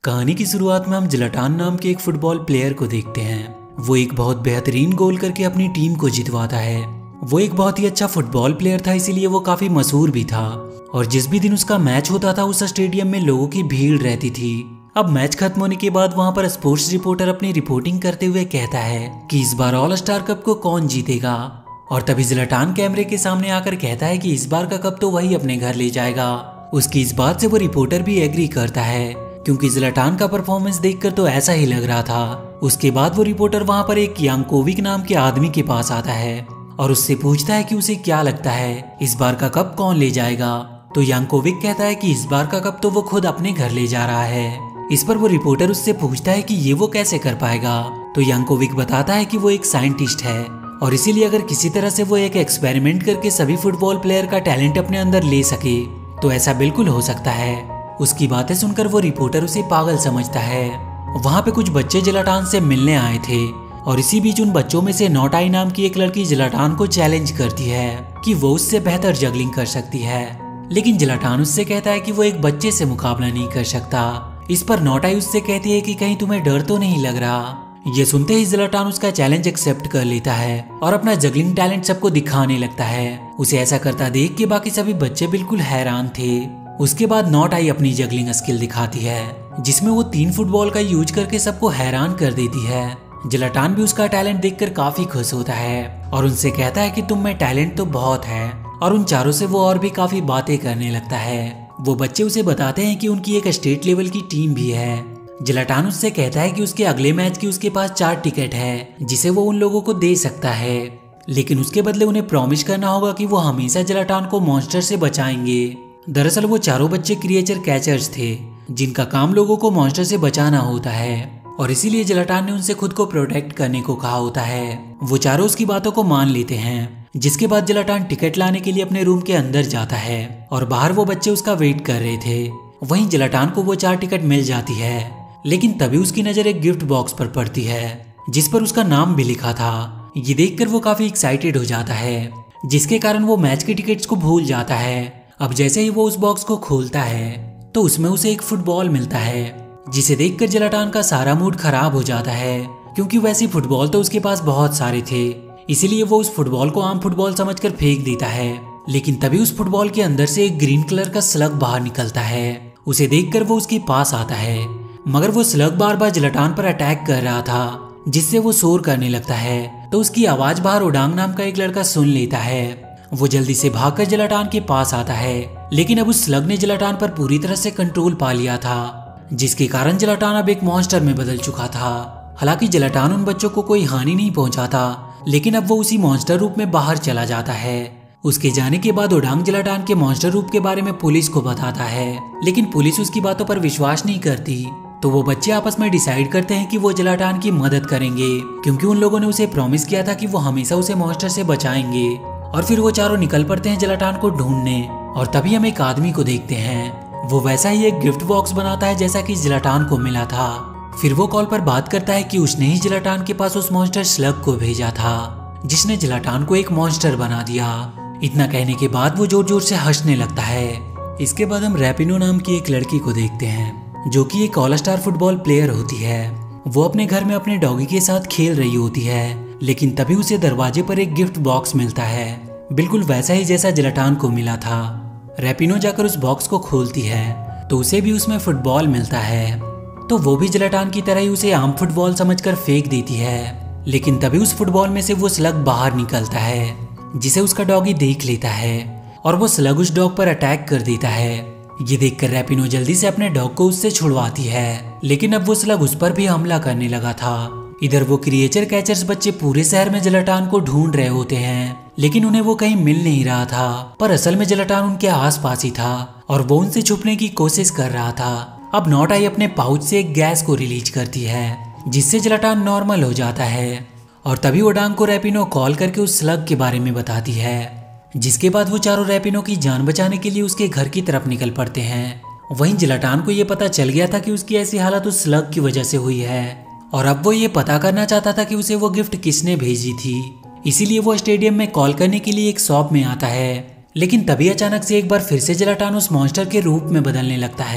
कहानी की शुरुआत में हम जिलाटान नाम के एक फुटबॉल प्लेयर को देखते हैं। वो एक बहुत बेहतरीन गोल करके अपनी टीम को जितवाता है। वो एक बहुत ही अच्छा फुटबॉल प्लेयर था, इसीलिए वो काफी मशहूर भी था। और जिस भी दिन उसका मैच होता था उस स्टेडियम में लोगों की भीड़ रहती थी। अब मैच खत्म होने के बाद वहां पर स्पोर्ट्स रिपोर्टर अपनी रिपोर्टिंग करते हुए कहता है कि इस बार ऑल स्टार कप को कौन जीतेगा। और तभी जिलाटान कैमरे के सामने आकर कहता है कि इस बार का कप तो वही अपने घर ले जाएगा। उसकी इस बात से वो रिपोर्टर भी एग्री करता है, क्योंकि जिलाटान का परफॉर्मेंस देखकर तो ऐसा ही लग रहा था। उसके बाद वो रिपोर्टर वहां पर एक यांकोविक नाम के आदमी के पास आता है और उससे पूछता है कि उसे क्या लगता है इस बार का कप कौन ले जाएगा। तो यांकोविक कहता है कि इस बार का कप तो वो खुद अपने घर ले जा रहा है। इस पर वो रिपोर्टर उससे पूछता है कि ये वो कैसे कर पाएगा। तो यांकोविक बताता है कि वो एक साइंटिस्ट है और इसीलिए अगर किसी तरह से वो एक एक्सपेरिमेंट करके सभी फुटबॉल प्लेयर का टैलेंट अपने अंदर ले सके तो ऐसा बिल्कुल हो सकता है। उसकी बातें सुनकर वो रिपोर्टर उसे पागल समझता है। वहाँ पे कुछ बच्चे जिलाटान से मिलने आए थे और इसी बीच उन बच्चों में से नोटाई नाम की एक लड़की जिलाटान को चैलेंज करती है कि वो उससे बेहतर जगलिंग कर सकती है। लेकिन जिलाटान उससे कहता है कि वो एक बच्चे से मुकाबला नहीं कर सकता। इस पर नोटाई उससे कहती है कि कहीं तुम्हें डर तो नहीं लग रहा। ये सुनते ही जिलाटान उसका चैलेंज एक्सेप्ट कर लेता है और अपना जगलिंग टैलेंट सबको दिखाने लगता है। उसे ऐसा करता देख के बाकी सभी बच्चे बिल्कुल हैरान थे। उसके बाद नोटाई अपनी जगलिंग स्किल दिखाती है जिसमें वो 3 फुटबॉल का यूज करके सबको हैरान कर देती है। जिलाटान भी उसका टैलेंट देखकर काफी खुश होता है और उनसे कहता है कि तुम में टैलेंट तो बहुत है। और उन चारों से वो और भी काफी बातें करने लगता है। वो बच्चे उसे बताते हैं कि उनकी एक स्टेट लेवल की टीम भी है। जिलाटान उससे कहता है कि उसके अगले मैच की उसके पास 4 टिकट है जिसे वो उन लोगों को दे सकता है, लेकिन उसके बदले उन्हें प्रॉमिस करना होगा कि वो हमेशा जिलाटान को मॉन्स्टर से बचाएंगे। दरअसल वो चारों बच्चे क्रिएचर कैचर्स थे जिनका काम लोगों को मॉन्स्टर से बचाना होता है और इसीलिए जिलाटान ने उनसे खुद को प्रोटेक्ट करने को कहा होता है। वो चारों उसकी बातों को मान लेते हैं, जिसके बाद जिलाटान टिकट लाने के लिए अपने रूम के अंदर जाता है और बाहर वो बच्चे उसका वेट कर रहे थे। वहीं जिलाटान को वो 4 टिकट मिल जाती है, लेकिन तभी उसकी नजर एक गिफ्ट बॉक्स पर पड़ती है जिस पर उसका नाम भी लिखा था। ये देखकर वो काफी एक्साइटेड हो जाता है, जिसके कारण वो मैच के टिकट्स को भूल जाता है। अब जैसे ही वो उस बॉक्स को खोलता है तो उसमें उसे एक फुटबॉल मिलता है, जिसे देखकर जिलाटान का सारा मूड खराब हो जाता है, क्योंकि वैसी फुटबॉल तो उसके पास बहुत सारे थे। इसीलिए वो उस फुटबॉल को आम फुटबॉल समझकर फेंक देता है। लेकिन तभी उस फुटबॉल के अंदर से एक ग्रीन कलर का स्लग बाहर निकलता है। उसे देखकर वो उसके पास आता है, मगर वो स्लग बार बार जिलाटान पर अटैक कर रहा था, जिससे वो शोर करने लगता है। तो उसकी आवाज बाहर ओडांग नाम का एक लड़का सुन लेता है। वो जल्दी से भागकर जिलाटान के पास आता है, लेकिन अब उस स्लग ने जिलाटान पर पूरी तरह से कंट्रोल पा लिया था, जिसके कारण जिलाटान अब एक मॉन्स्टर में बदल चुका था। हालांकि जिलाटान उन बच्चों को कोई हानि नहीं पहुंचाता, लेकिन अब वो उसी मॉन्स्टर रूप में बाहर चला जाता है। उसके जाने के बाद ओडांग जिलाटान के मॉन्स्टर रूप के बारे में पुलिस को बताता है, लेकिन पुलिस उसकी बातों पर विश्वास नहीं करती। तो वो बच्चे आपस में डिसाइड करते हैं कि वो जिलाटान की मदद करेंगे, क्योंकि उन लोगों ने उसे प्रॉमिस किया था कि वो हमेशा उसे मॉन्स्टर से बचाएंगे। और फिर वो चारों निकल पड़ते हैं जिलाटान को ढूंढने। और तभी हम एक आदमी को देखते हैं, वो वैसा ही एक गिफ्ट बॉक्स बनाता है जैसा कि जिलाटान को मिला था। फिर वो कॉल पर बात करता है कि उसने ही जिलाटान के पास उस मॉन्स्टर स्लग को भेजा था, जिसने जिलाटान को एक मॉन्स्टर बना दिया। इतना कहने के बाद वो जोर जोर से हंसने लगता है। इसके बाद हम रैपिनो नाम की एक लड़की को देखते हैं, जो कि एक ऑल स्टार फुटबॉल प्लेयर होती है। वो अपने घर में अपने डॉगी के साथ खेल रही होती है, लेकिन तभी उसे दरवाजे पर एक गिफ्ट बॉक्स मिलता है, बिल्कुल वैसा ही जैसा जिलाटान को मिला था। रैपिनो जाकर उस बॉक्स को खोलती है तो उसे भी उसमें फुटबॉल मिलता है। तो वो भी जिलाटान की तरह ही उसे आम फुटबॉल समझकर फेंक देती है, लेकिन तभी उस फुटबॉल में से वो स्लग बाहर निकलता है, जिसे उसका डॉगी देख लेता है और वो स्लग उस डॉग पर अटैक कर देता है। ये देखकर रैपिनो जल्दी से अपने डॉग को उससे छुड़वाती है, लेकिन अब वो स्लग उस पर भी हमला करने लगा था। इधर वो क्रिएचर कैचर्स बच्चे पूरे शहर में जिलाटान को ढूंढ रहे होते हैं, लेकिन उन्हें वो कहीं मिल नहीं रहा था। पर असल में जिलाटान उनके आसपास ही था और वो उनसे छुपने की कोशिश कर रहा था। अब नोटाई अपने पाउच से एक गैस को रिलीज करती है, जिससे जिलाटान नॉर्मल हो जाता है। और तभी ओडांग को रैपिनो कॉल करके उस स्लग के बारे में बताती है, जिसके बाद वो चारों रैपिनो की जान बचाने के लिए उसके घर की तरफ निकल पड़ते हैं। वहीं जिलाटान को ये पता चल गया था कि उसकी ऐसी हालत उस स्लग की वजह से हुई है, और अब वो ये पता करना चाहता था कि उसे वो गिफ्ट किसने भेजी थी। इसीलिए वो स्टेडियम में कॉल करने के लिए एक शॉप में आता है, लेकिन तभी अचानक से एक बार फिर से जिलाटान उस मॉन्स्टर के रूप में बदलने लगता है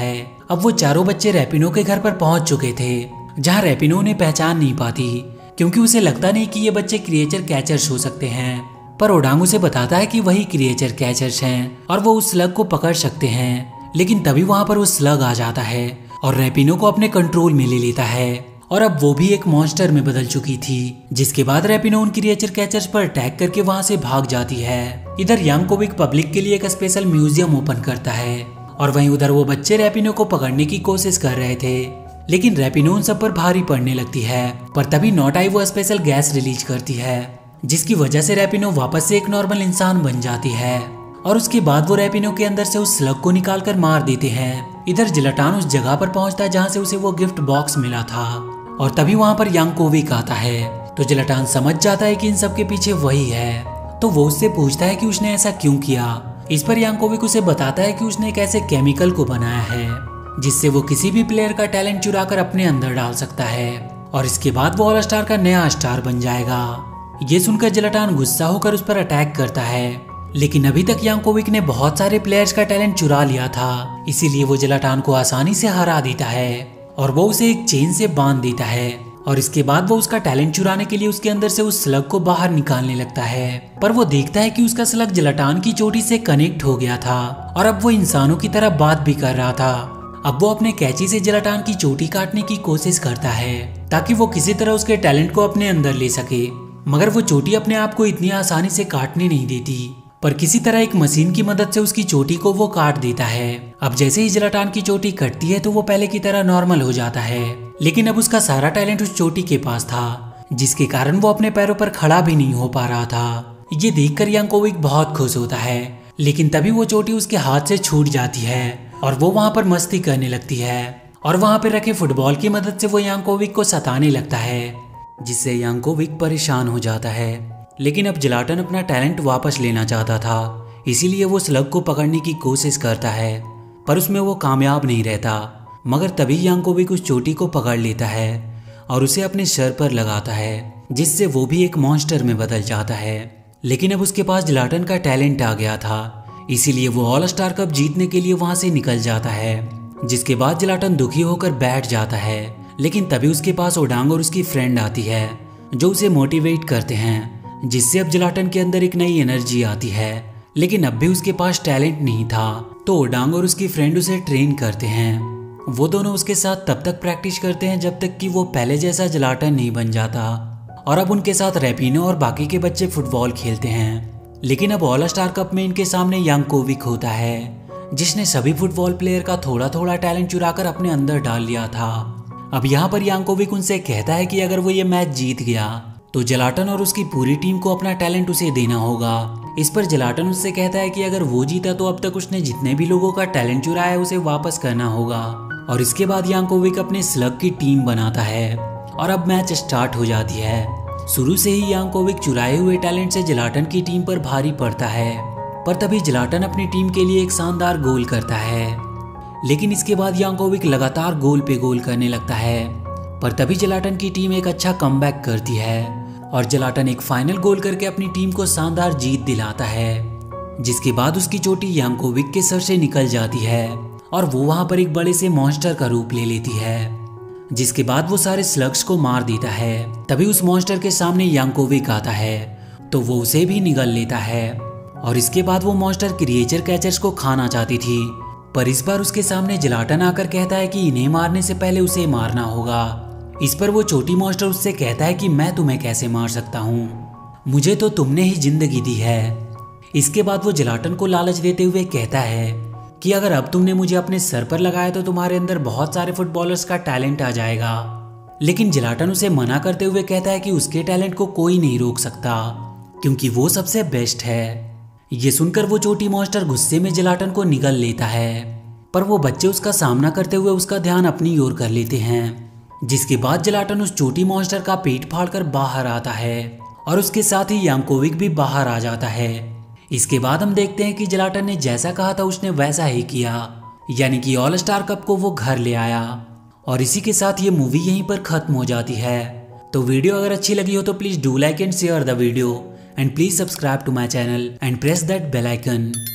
अब वो चारों बच्चे रैपिनो के घर पर पहुंच चुके थे, जहां रैपिनो उन्हें पहचान नहीं पाती क्योंकि उसे लगता नहीं कि ये बच्चे क्रिएचर कैचर्स हो सकते हैं। पर ओडांग उसे बताता है कि वही क्रिएचर कैचर्स हैं और वो उस स्लग को पकड़ सकते हैं। लेकिन तभी वहां पर वो स्लग आ जाता है और रैपिनो को अपने कंट्रोल में ले लेता है और अब वो भी एक मॉन्स्टर में बदल चुकी थी। जिसके बाद रैपिनो उन क्रिएचर कैचर्स पर अटैक करके वहां से भाग जाती है। इधर यांकोविक पब्लिक के लिए एक स्पेशल म्यूजियम ओपन करता है और वहीं उधर वो बच्चे रैपिनो को पकड़ने की कोशिश कर रहे थे, लेकिन रैपिनो उन सब पर भारी पड़ने लगती है। पर तभी नोटाई वो स्पेशल गैस रिलीज करती है, जिसकी वजह से रैपिनो वापस से एक नॉर्मल इंसान बन जाती है और उसके बाद वो रैपिनो के अंदर से उस स्लग को निकाल कर मार देते हैं। इधर जिलाटान उस जगह पर पहुंचता है जहां से उसे वो गिफ्ट बॉक्स मिला था और तभी वहां पर यांकोविक आता है। तो जिलाटान समझ जाता है कि इन सब के पीछे वही है, तो वो उससे पूछता है कि उसने ऐसा क्यों किया। इस पर यांकोविक उसे बताता है कि उसने एक ऐसे केमिकल को बनाया है जिससे वो किसी भी प्लेयर का टैलेंट चुरा कर अपने अंदर डाल सकता है और इसके बाद वो ऑल स्टार का नया स्टार बन जाएगा। ये सुनकर जिलाटान गुस्सा होकर उस पर अटैक करता है, लेकिन अभी तक यांकोविक ने बहुत सारे प्लेयर्स का टैलेंट चुरा लिया था, इसीलिए वो जिलाटान को आसानी से हरा देता है और वो उसे एक चेन से बांध देता है और इसके बाद वो उसका टैलेंट चुराने के लिए उसके अंदर से उस स्लग को बाहर निकालने लगता है। पर वो देखता है कि उसका स्लग जिलाटान की चोटी से कनेक्ट हो गया था और अब वो इंसानों की तरह बात भी कर रहा था। अब वो अपने कैंची से जिलाटान की चोटी काटने की कोशिश करता है ताकि वो किसी तरह उसके टैलेंट को अपने अंदर ले सके, मगर वो चोटी अपने आप को इतनी आसानी से काटने नहीं देती। पर किसी तरह एक मशीन की मदद से उसकी चोटी को वो काट देता है। अब जैसे ही जिलाटान की चोटी कटती है तो वो पहले की तरह नॉर्मल हो जाता है, लेकिन अब उसका सारा टैलेंट उस चोटी के पास था, जिसके कारण वो अपने पैरों पर खड़ा भी नहीं हो पा रहा था। ये देखकर यांकोविक बहुत खुश होता है, लेकिन तभी वो चोटी उसके हाथ से छूट जाती है और वो वहां पर मस्ती करने लगती है और वहां पर रखे फुटबॉल की मदद से वो यांकोविक को सताने लगता है, जिससे यांकोविक परेशान हो जाता है। लेकिन अब जिलाटन अपना टैलेंट वापस लेना चाहता था, इसीलिए वो स्लग को पकड़ने की कोशिश करता है, पर उसमें वो कामयाब नहीं रहता। मगर तभी यांकोविक उस चोटी को पकड़ लेता है और उसे अपने सर पर लगाता है, जिससे वो भी एक मॉन्स्टर में बदल जाता है। लेकिन अब उसके पास जिलाटन का टैलेंट आ गया था, इसीलिए वो ऑल स्टार कप जीतने के लिए वहां से निकल जाता है। जिसके बाद जिलाटन दुखी होकर बैठ जाता है, लेकिन तभी उसके पास ओडांग और उसकी फ्रेंड आती है जो उसे मोटिवेट करते हैं, जिससे अब जिलाटन के अंदर एक नई एनर्जी आती है। लेकिन अब भी उसके पास टैलेंट नहीं था, तो ओडांग और उसकी फ्रेंड उसे ट्रेन करते हैं। वो दोनों उसके साथ तब तक प्रैक्टिस करते हैं जब तक कि वो पहले जैसा जिलाटन नहीं बन जाता। और अब उनके साथ रैपिनो और बाकी के बच्चे फुटबॉल खेलते हैं। लेकिन अब ऑल स्टार कप में इनके सामने यांकोविक होता है, जिसने सभी फुटबॉल प्लेयर का थोड़ा थोड़ा टैलेंट चुराकर अपने अंदर डाल लिया था। अब यहाँ पर यांकोविक उनसे कहता है कि अगर वो ये मैच जीत गया तो जिलाटन और उसकी पूरी टीम को अपना टैलेंट उसे देना होगा। इस पर जिलाटन उससे कहता है कि अगर वो जीता तो अब तक उसने जितने भी लोगों का टैलेंट चुराया है उसे वापस करना होगा। और इसके बाद यांकोविक अपने स्लग की टीम बनाता है और अब मैच स्टार्ट हो जाती है। शुरू से ही यांकोविक चुराए हुए टैलेंट से जिलाटन की टीम पर भारी पड़ता है, पर तभी जिलाटन अपनी टीम के लिए एक शानदार गोल करता है। लेकिन इसके बाद यांकोविक लगातार गोल पे गोल करने लगता है, पर तभी जिलाटन की टीम एक अच्छा कमबैक करती है और जिलाटन एक फाइनल गोल करके अपनी टीम को शानदार जीत दिलाता है। जिसके बाद उसकी चोटी यांकोविक के सर से निकल जाती है और वो वहां पर एक बड़े से मॉन्स्टर का रूप ले लेती है, जिसके बाद वो सारे स्लग्स को मार देता है। तभी उस मॉन्स्टर के सामने यांकोविक आता है, तो वो उसे भी निगल लेता है। और इसके बाद वो मॉन्स्टर क्रिएचर कैचर्स को खाना चाहती थी, पर इस बार उसके सामने जिलाटन आकर कहता है कि इन्हें मारने से पहले उसे मारना होगा। इस पर वो छोटी मॉन्स्टर उससे कहता है कि मैं तुम्हें कैसे मार सकता हूँ, मुझे तो तुमने ही जिंदगी दी है। इसके बाद वो जिलाटन को लालच देते हुए कहता है कि अगर अब तुमने मुझे अपने सर पर लगाया तो तुम्हारे अंदर बहुत सारे फुटबॉलर्स का टैलेंट आ जाएगा। लेकिन जिलाटन उसे मना करते हुए कहता है कि उसके टैलेंट को कोई नहीं रोक सकता, क्योंकि वो सबसे बेस्ट है। ये सुनकर वो छोटी मॉन्स्टर गुस्से में जिलाटन को निगल लेता है, पर वो बच्चे उसका सामना करते हुए उसका ध्यान अपनी ओर कर लेते हैं। जिसके बाद जिलाटन उस छोटी मॉन्स्टर का पेट फाड़कर बाहर आता है और उसके साथ ही यांकोविक भी बाहर आ जाता है। इसके बाद हम देखते हैं कि जिलाटन ने जैसा कहा था उसने वैसा ही किया, यानी कि ऑल स्टार कप को वो घर ले आया। और इसी के साथ ये मूवी यहीं पर खत्म हो जाती है। तो वीडियो अगर अच्छी लगी हो तो please do like and share the video and please subscribe to my channel and press that bell icon.